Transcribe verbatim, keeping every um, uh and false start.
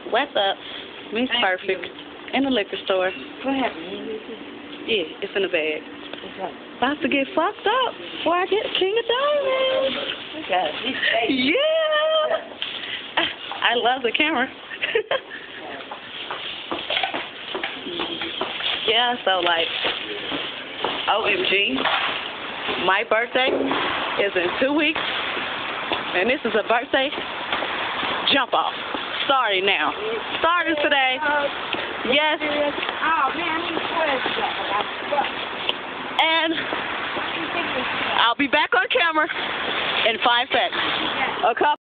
What's up? Me's Thank perfect. you. In the liquor store. What happened? Yeah, it's in the bag. What's up? About to get fucked up before I get King of Diamonds. Look at it. Yeah. I love the camera. Yeah, so like, O M G, my birthday is in two weeks, and this is a birthday jump off. Starting now. Starting today. Yes. Oh, man, I need to And I'll be back on camera in five seconds. A couple